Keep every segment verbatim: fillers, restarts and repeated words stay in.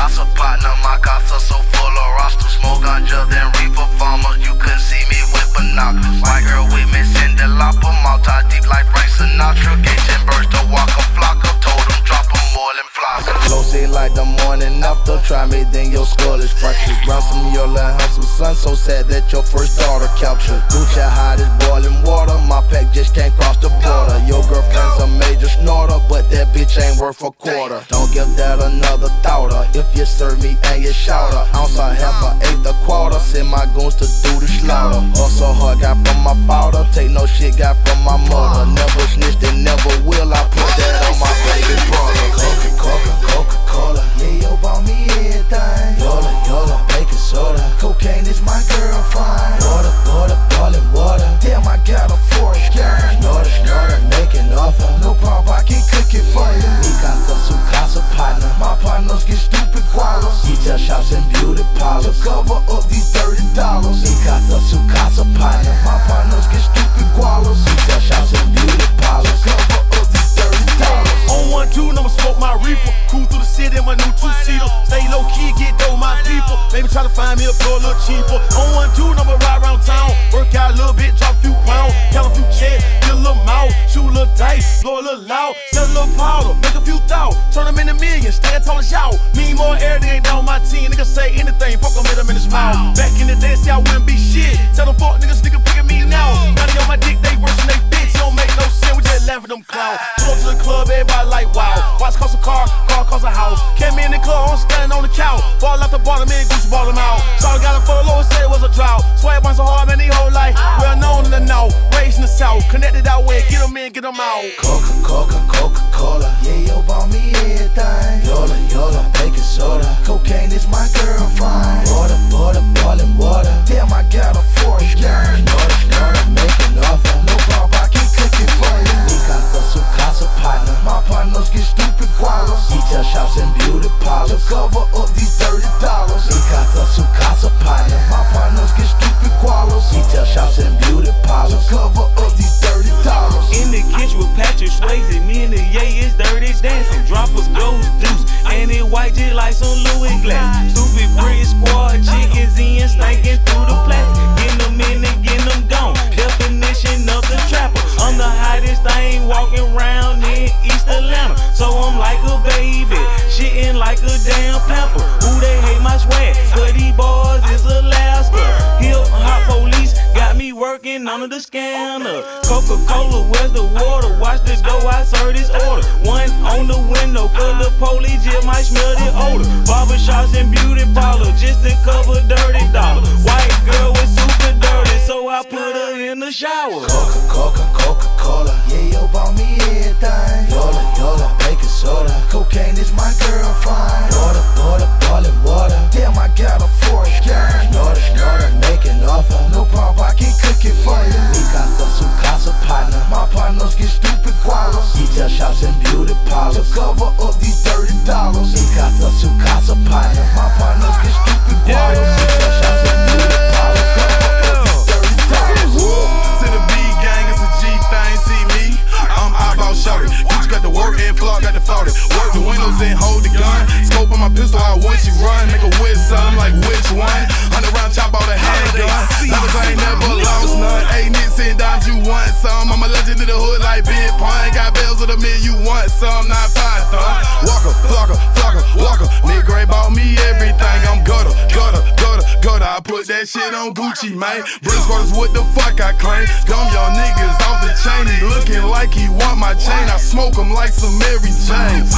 casa partner. My casa so full of roster. Smoke ganja, then reefer farmers. You couldn't see me with binoculars. White girl with me, Cindy Lauper. Multi deep like Frank Sinatra. Gage and burst to walk a flock up. Told him drop him more than flocker. Close it like the morning after. Try me, then your skull is fractured. Ransom your little handsome son. So sad that your first daughter captured. Gucci hot as boiling water. My pack just can't cross the border. Your girlfriend's a major snorter, but that bitch ain't worth a quarter. Don't give that another thought. If you serve me and you shout her, ounce a half a eighth a quarter. Send my goons to do the slaughter. Hustle hard, got from my father. Take no shit, got from my mother. Never snitched and never will. I put that on my baby brother. Coca, Coca, Coca-Cola. Yeah, yo, bought me everything. Yola, Yola, baking soda. Cocaine is my girlfriend. Water, water, boiling water. Damn, I got a forest gang. Snorter, snorter, making offer. No problem, I can cook it for you. Mi casa, su casa partner. My partners get stupid gualos. Detail shops and beauty parlors. To cover up these thirty dollars. Mi casa, su casa partner. My partners get stupid gualos. Detail shops and beauty parlors. To cover up these thirty dollars. On one two, I'ma smoke my reefer. Cruise through the city in my new two-seater. Stay low key, get dough, my people. Maybe try to find me a floor a little cheaper. On one two, I'ma ride around town. Work out a little bit, drop a few pounds. Count a few checks, get a little mouth. Shoot a little dice, blow a little loud. Sell a little powder, make a few thou. Turn them into millions, stand tall as y'all. Me more air, they ain't down my team. Niggas say anything, fuck them, hit them in his mouth. Back in the day, see I wouldn't be shit. Tell them fuck niggas, nigga pick at me now. Now they on my dick, they worse than they bitch. It don't make no sense, we just laugh at them clowns. Go to the club, everybody like wow. Watch cost a car, car cost a house. Came in the club, I'm standing on the couch. Ball out the bottom, man, Gucci ball him out. Shawty got him for the low, said it was a drought. Swag bunch so hard, man, he whole life. Well known in the north, raised in the south. Connected out way, get him in, get him out. Coca, Coca, Coca-Cola. Yeah, yo, bought me everything. Yola, Yola, baking soda. Cocaine is my girlfriend. Water, water, boiling water. Damn, I got a forest gang. Snorter, snorter, making offer. No problem, I can cook it for you. Mi casa, su casa partner. My partners get stupid gualos. Detail shops and beauty parlors. To cover up these thirty dollars. Mi casa, su casa partner. My partners get stupid gualos. Detail shops and beauty parlors. To cover up these thirty dollars. In the kitchen with Patrick Swayze, me and the yay is dirty dancing. Drop a goes deuce, and it white just like some Louis glass. Stupid Brit squad chickens in, stinking through the plastic. Getting them in and getting them gone. Definition of the trapper. I'm the hottest thing walking around in East Atlanta. So I'm like a baby, shitting like a damn pamper. Who they hate my swag, but these boys is Alaska. Hip hop police got me working under the scanner. Coca-Cola, where's the water? Watch the door, I serve this order. One on the window, cause the police just might smell the odor. Barbershops and beauty parlors, just to cover dirty dollar. White girl was super dirty, so I put her in the shower. Coca, Coca, Coca-Cola. Yeah, yo, bought me everything. Yola, Yola, baking soda. Cocaine is my girlfriend. Water, water, boiling water. Damn, I got a forest gang. Snorter, snorter, making offer. No problem, I can cook it for you. Mi casa, su casa partner. My partners get stupid gualos. Detail shops and beauty parlors. To cover up these thirty dollars. Mi casa, su casa partner. My partners get stupid gualos. Detail shops and beauty parlors. Cover up these thirty dollars. To the B gang, it's a G thing. See me, I'm eyeball shorty. Gucci got the work and Clark got the forty. Work the windows and hold the gun. Scope on my pistol, I when she run. Make a wish, son, I'm like which one? Hundred round chop out a handgun. Never ain't never lost none. Eight nits and dimes, you want some? I'm a legend in the hood like Big Pun. Got bells of the mid, you want some? Not five thumb. Walker, flocker, flocker, walker. Nick Gray bought me everything. I'm gutter, gutter, gutter, gutter. I put that shit on Gucci, man. Brick squatters, what the fuck I claim? Dumb young niggas off the chain. He looking like he want my chain. I smoke him like some Mary James.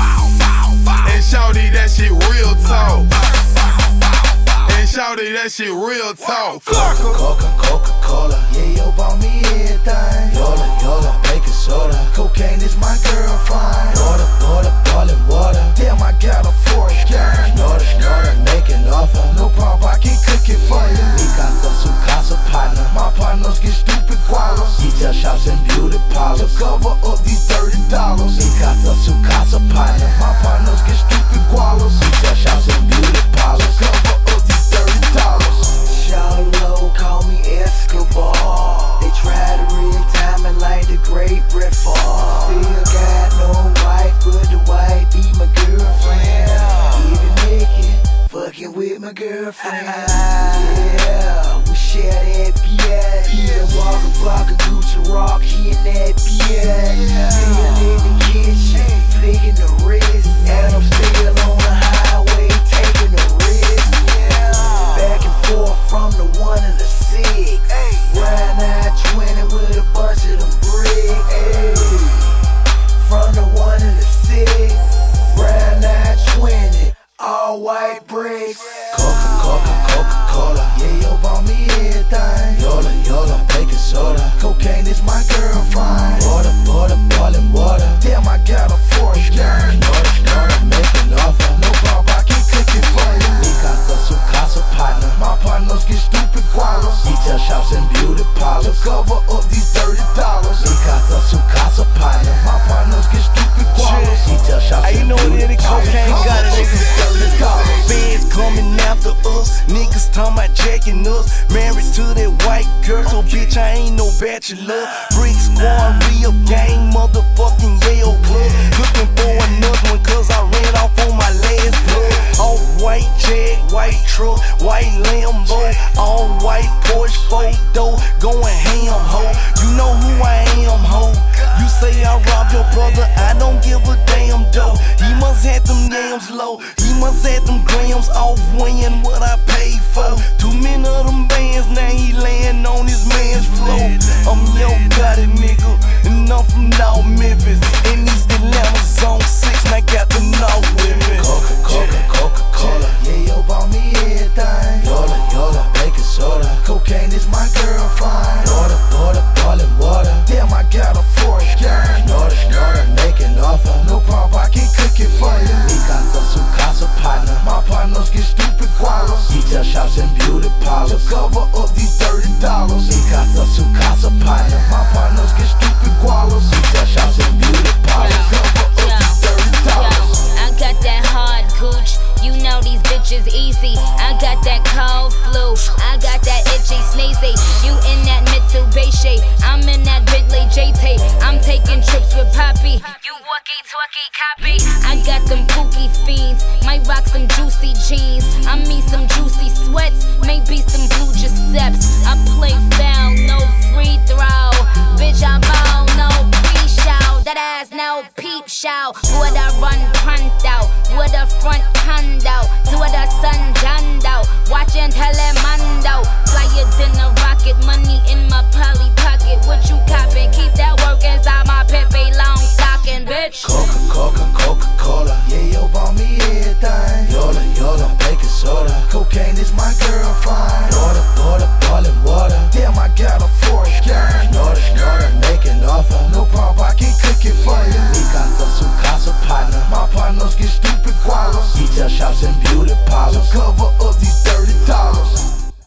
And shawty, that shit real talk. And shawty, that shit real talk. Coca, Coca, Coca-Cola. Yeah, yo, bought me everything. Yola, Yola, baking soda. Cocaine is my girlfriend. Water, water, boiling water. Damn, I got a forest gang. Snorter, snorter, making offer. No problem, I can cook it for you. Mi casa, su casa partner. My partners get stupid gualos. Detail shops and beauty parlors. To cover up these thirty dollars. Mi casa, su casa partner. My partners get stupid gualos. Detail shops and beauty parlors. To cover up these thirty dollars. Shallow, call me Escobar. They try to real time and like the great Brett Favre. Still got no wife, but the wife be my girlfriend. Even with my girlfriend. Yeah, we share that beer. Eat a Walker, Flocka, Gucci rock, he in that beer. Still in the kitchen, flicking the wrist, and I'm still on the highway taking the risk. Back and forth from the one and the six. Riding I twenty with a bunch of them bricks. From the one and the six. Riding I twenty, all white bricks. Coca, Coca, Coca-Cola. Yeah, yo, bought me everything. Yola, Yola, baking soda. Cocaine is my girlfriend. Water, water, boiling water. Damn, I got a force gang. Snorter, snorter, make an offer. No problem, I can cook it for you. Mi casa, su casa partner. My partners get stupid gualos. Detail shops and beauty parlors. To cover up these thirty dollars. Mi casa, su casa partner. My partners get stupid gualos. Detail shops and beauty parlors. Cocaine got it, niggas thirty dollars. Feds coming after us. Niggas talking about jacking us. Married to that white girl, so bitch, I ain't no bachelor. Brick squad, we a gang, motherfucking Yale club. Looking for another one, cause I ran off on my last blood. All white Jag, white truck, white Lambo. All white Porsche, four door, going ham, ho. You know who I am, ho. You say I robbed your brother, I don't give a damn, though. He must have them yams low. He must have them grams off weighing what I paid for. Too many of them bands, now he laying on his man's floor. I'm Yo Gotti, nigga, and I'm from North Memphis. In East Atlanta, zone six, and I got the North with me. Coca, Coca, Coca-Cola. Yeah, yo, bought me everything. Yola, Yola, baking soda. Cocaine is my girlfriend. Water, water, boiling water. Damn, I got a force gang. Snorter, snorter, make an offer. No problem, I can cook it for you. Mi casa, su casa partner. My partners get stupid gualos. Detail shops and beauty parlors. To cover up these thirty dollars. Mi casa, su casa partner. My partners get stupid gualos. Detail shops and beauty parlors. Cover up these thirty dollars. I got that hard gooch. You know these bitches easy. I got that cold flu. I got that itchy sneezy. You in that Mitsubishi. I'm in that Bentley J T. I'm taking trips with Poppy. You walkie talkie copy. I got them kooky fiends. Might rock some juicy jeans. I mean some juicy sweats. Maybe some blue Giuseppe's. I play foul, no free throw. Bitch, I ball, no pre-show. That ass no peep show. Would I run punt out? Would a front condo? Do the sun jando? Watching Telemundo. Flyer than a rocket. Money in my poly pocket. What you copping? Keep that working